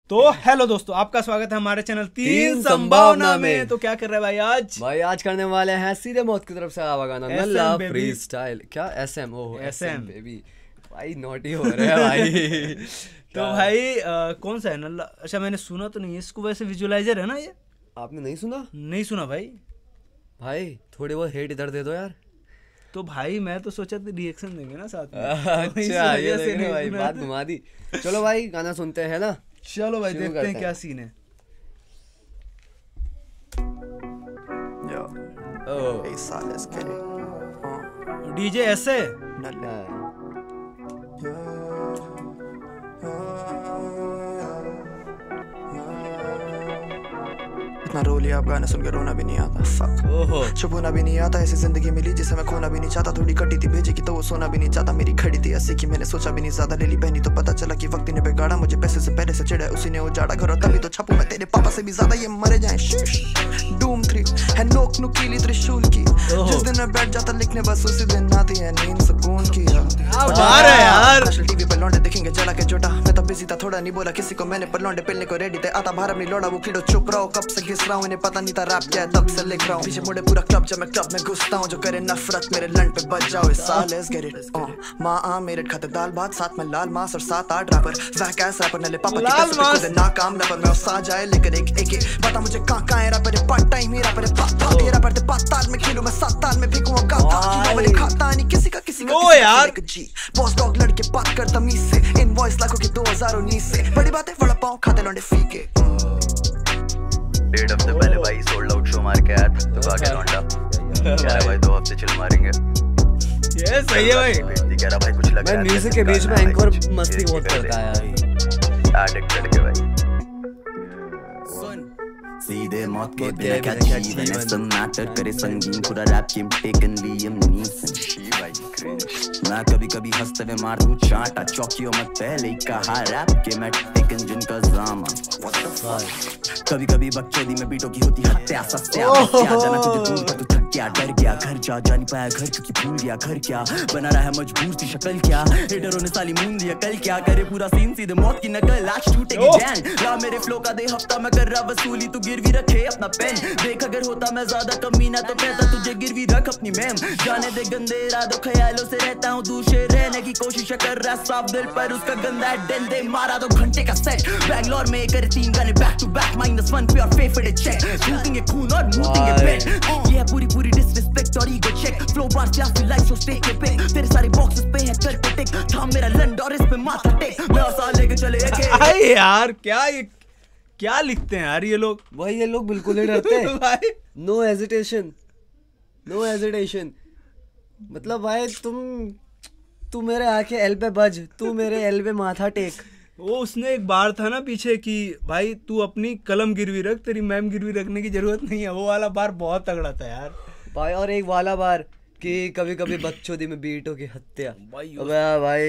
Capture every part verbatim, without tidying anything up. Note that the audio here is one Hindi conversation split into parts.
तो हेलो दोस्तों, आपका स्वागत है हमारे चैनल तीन संभावना में। तो क्या कर रहे हैं भाई आज? भाई आज करने वाले हैं सीधे मौत की तरफ से आवा गाना नल्ला फ्री स्टाइल। क्या एसएम? Oh SM baby. भाई नॉटी हो रहे हैं भाई। तो भाई आ, कौन सा है नल्ला? अच्छा मैंने सुना तो नहीं है इसको, वैसे विजुअलाइजर है ना ये? आपने नहीं सुना? नहीं सुना भाई। भाई थोड़े बहुत हेट इधर दे दो यार। तो भाई मैं तो सोचा था रिएक्शन देंगे ना साथ में। अच्छा ये देख रहे भाई, बात घुमा दी। चलो भाई गाना सुनते हैं ना। चलो भाई देखते हैं क्या सीन है। डीजे ऐसे इतना रो लिया अब गाना सुन के रोना भी नहीं आता। फक चुप होना भी नहीं आता। ऐसी जिंदगी मिली जिसे मैं खोना भी नहीं चाहता। थोड़ी कटी थी भेजी की तो वो सोना भी नहीं चाहता। मेरी खड़ी थी ऐसी की मैंने सोचा भी नहीं ज्यादा। ले ली बहनी तो पता चला कि वक्त ने बिगाड़ा। मुझे पैसे से पहले से चिढ़ा उसी ने उजाड़ा घर। और तभी तो छपू मैं तेरे पापा से भी ज्यादा। ये मरे जाए डूम थ्री है नोक नुकीली त्रिशूल की। जिस दिन मैं बैठ जाता लिखने बस उसी दिन आती है नींद सुकून की। यार टीवी पर लौंडे दिखेंगे जला के जोटा। मैं तो बिजी था थोड़ा नहीं बोला किसी को मैंने। पर लौंडे पिलने को रेडी थे आता बाहर अपनी लौड़ा वो कीड़ो चुप रहो। कब से घिस रहा हूँ इन्हें पता नहीं था रैप क्या है तब से लिख रहा हूँ। पीछे मुड़े पूरा क्लब जब मैं क्लब में घुसता हूँ। जो करे नफरत मेरे लंड पे बच जाओ इस साल। लेट्स गेट इट माँ आ मेरे खाते दाल भात साथ में लाल मास और सात आठ रैपर। वह कैसा रैपर नले पापा की पैसे पे खुद नाकाम रैपर। मैं उस आ जाए लेकर एक एक बता मुझे कहाँ कहाँ है रैपर। पार्ट टाइम ही रैपर पापा ये रैपर पाँच ताल में खेलूं मैं सात ताल में भीगूं और गाता कि मैंने खाता नहीं किसी का किसी का ओ यार जी। बॉस डॉग लड़के बात कर तमीज से। इनवॉइस लाखों की दो हज़ार उन्नीस से। बड़ी बात है वड़ा पाव खाते लौंडे फीके। डेढ़ हफ्ते पहले भाई सोल्ड आउट शो मार के आया था तो आगे लौंडा कह रहा भाई दो हफ्ते चिल मारेंगे। ये सही है भाई। कह रहा भाई कुछ लगा मैं म्यूजिक के बीच में एंकर मस्ती बहुत करता है भाई। एडिक्टेड के भाई सीधे मौत के बिना क्या जीवन है। सन्नाटा करे संगीन पूरा rap game taken Liam Neeson. मैं कभी कभी हंसते हुए मार दूं चांटा। चौकियों मत पहले ही कहा रैप के मैं टेकन जिनका जामा। कभी कभी बकचोदी में बीटों की होती हत्या सत्या। जाना तुझे दूर पर तू थक गया डर गया घर जा जा नहीं पाया घर क्योंकि भूल गया घर क्या बना रहा है मजबूर सी शक्ल क्या। हेडरों ने साली मून लिया कल क्या करे पूरा सीन सीधे मौत की नकल। आज टूटेगी जैन ला मेरे फ्लो का दे हफ्ता मैं कर रहा वसूली। तू गिरवी रखे अपना पेन देख अगर होता मैं ज्यादा कमीना तो कहता तुझे गिरवी रख अपनी मैम। जाने दे गंदे इरादों ख्यालों से रहता हूँ दूर से रहने की कोशिश कर रहा साफ दिल पर उसका गंदा डेन दे मारा दो घंटे का सेट। बैंगलोर में करे तीन गाने back to back minus one पे और फेफड़े चेक। शूटिंग खून और मूतिंग पेन ये है पूरी पूरी डिसरिस्पेक्ट और ego check. Flow bar class पे लाइफ सो स्टे के पे तेरे सारे बॉक्सेस पे है कर पे टिक। था मेरा लंड और इस पे माथा टेक मैं साल लेके चले अरे यार क्या ये क्या लिखते हैं यार ये लोग। भाई ये लोग बिल्कुल नहीं डरते भाई। No hesitation no hesitation. मतलब भाई तुम तू मेरे आके एल पे बज तू मेरे एल पे माथा टेक। वो उसने एक बार था ना पीछे कि भाई तू अपनी कलम गिरवी रख तेरी मैम गिरवी रखने की जरूरत नहीं है। वो वाला बार बहुत तगड़ा था यार भाई। और एक वाला बार कि कभी कभी बकचोदी में बीटों की हत्या। भाई भाई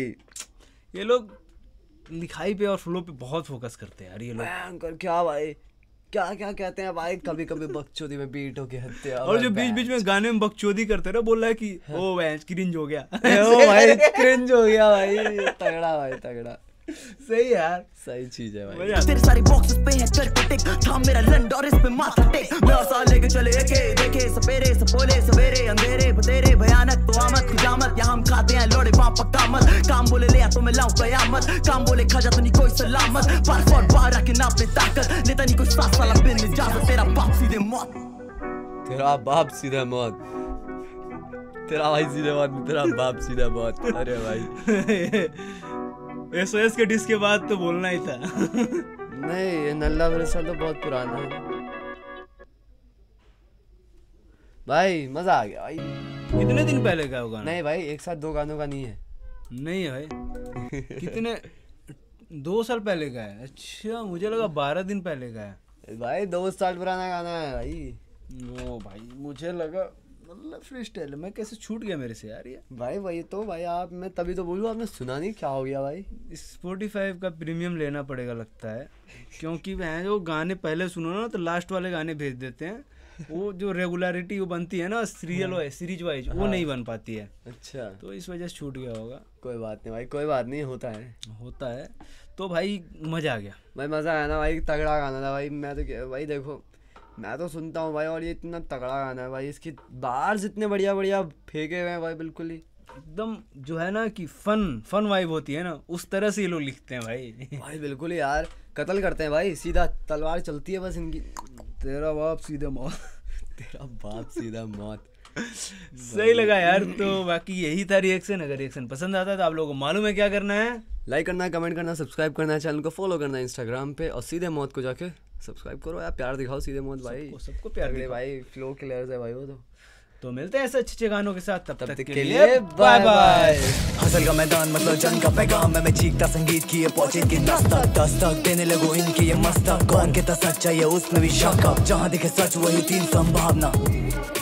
ये लोग लिखाई पे और फ्लो पे बहुत फोकस करते हैं यार ये लोग। क्या भाई क्या क्या कहते हैं भाई। कभी कभी बकचोदी में बीटों की हत्या। और जो बीच बीच में गाने में बकचोदी करते रहे बोल रहा है कि ओ भाई क्रिंज हो गया। ओ भाई क्रिंज हो गया भाई। तगड़ा भाई तगड़ा सही यार सही चीज है भाई। तेरे सारे बॉक्सेस पे है कर पे टिक। था मेरा लंड और इस पे माथा टेक मैं साल लेके चले के देखे सपेरे सपोले सवेरे अंधेरे बतेरे भयानक तो आमद खुजामत। यहाँ हम खाते हैं लौड़े वहाँ पक्का मत। काम बोले ले तो मैं लाऊं कयामत। काम बोले खा जा तो नहीं कोई सलामत। बार फॉर बार आके ना अपने ताकत लेता नहीं कोई सात साल बिन इजाजत। तेरा बाप सीधे मौत तेरा बाप सीधा मौत तेरा भाई सीधे मौत तेरा बाप सीधा मौत। अरे भाई एसओएस के डिस्क के बाद तो बोलना ही था। नहीं ये नल्ला वृषा तो बहुत पुराना है भाई। मजा आ गया भाई। कितने दिन पहले का होगा? नहीं भाई एक साथ दो गानों का नहीं है। नहीं है भाई कितने दो साल पहले का है? अच्छा मुझे लगा बारह दिन पहले का है भाई। दो साल पुराना गाना है भाई। ओ भाई मुझे लगा मतलब फ्री स्टाइल मैं कैसे छूट गया मेरे से यार ये। भाई वही तो भाई आप मैं तभी तो बोलूँ आपने सुना नहीं क्या हो गया भाई। स्पॉटिफाई का प्रीमियम लेना पड़ेगा लगता है क्योंकि वह जो गाने पहले सुनो ना तो लास्ट वाले गाने भेज देते हैं। वो जो रेगुलरिटी वो बनती है ना सीरियल वाइज सीरीज वाइज वो नहीं बन पाती है। अच्छा तो इस वजह से छूट गया होगा। कोई बात नहीं भाई कोई बात नहीं होता है होता है। तो भाई मजा आ गया भाई। मजा आया ना भाई, तगड़ा गाना था भाई। मैं तो क्या भाई, देखो मैं तो सुनता हूँ भाई, और ये इतना तगड़ा गाना है भाई। इसकी बार्स इतने बढ़िया बढ़िया फेंके हुए हैं भाई, बिल्कुल ही एकदम जो है ना कि फन फन वाइब होती है ना, उस तरह से ये लोग लिखते हैं भाई। भाई बिल्कुल ही यार, कत्ल करते हैं भाई, सीधा तलवार चलती है बस इनकी। तेरा बाप सीधे मौत। तेरा बाप सीधा मौत। सही लगा यार। तो बाकी यही था रिएक्शन। अगर रिएक्शन पसंद आता है तो आप लोगों को मालूम है क्या करना है, लाइक करना है, कमेंट करना है, सब्सक्राइब करना है, चैनल को फॉलो करना है इंस्टाग्राम पे, और सीधे मौत को जाके सब्सक्राइब करो यार, प्यार दिखाओ सीधे मौत भाई। सबको, सबको प्यार तगड़े दिखाओ। भाई, फ्लो किलर्स है भाई वो तो। तो मिलते हैं ऐसे अच्छे अच्छे गानों के साथ, तब, तब तक, तक के के लिए लिए बाय बाय। हसल का मैदान मतलब जंग का पैगाम में मैं चीखता संगीत की ये पहुंचे की दस्तक दस्तक देने लगो इनकी ये मस्तक। कौन कहता सच्चा ये उसमें भी शक, जहाँ दिखे सच वही तीन संभावना।